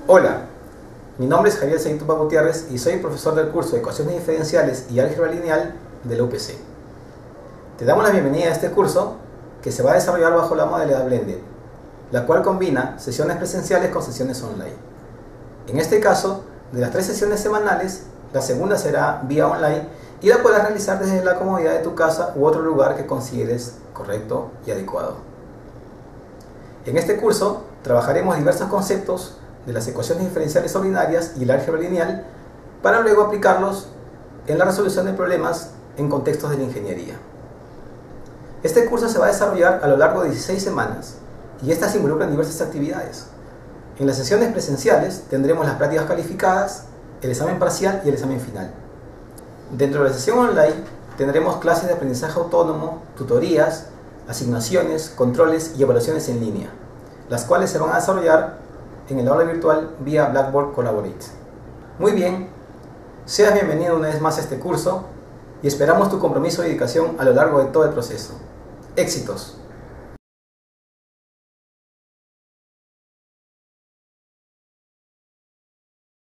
Hola, mi nombre es Javier Seitupa Gutiérrez y soy profesor del curso de Ecuaciones Diferenciales y Álgebra Lineal de la UPC. Te damos la bienvenida a este curso que se va a desarrollar bajo la modalidad Blended, la cual combina sesiones presenciales con sesiones online. En este caso, de las 3 sesiones semanales, la segunda será vía online y la podrás realizar desde la comodidad de tu casa u otro lugar que consideres correcto y adecuado. En este curso trabajaremos diversos conceptos de las ecuaciones diferenciales ordinarias y el álgebra lineal para luego aplicarlos en la resolución de problemas en contextos de la ingeniería. Este curso se va a desarrollar a lo largo de 16 semanas y estas involucran diversas actividades. En las sesiones presenciales tendremos las prácticas calificadas, el examen parcial y el examen final. Dentro de la sesión online tendremos clases de aprendizaje autónomo, tutorías, asignaciones, controles y evaluaciones en línea, las cuales se van a desarrollar en el aula virtual vía Blackboard Collaborate. Muy bien, seas bienvenido una vez más a este curso y esperamos tu compromiso y dedicación a lo largo de todo el proceso. ¡Éxitos!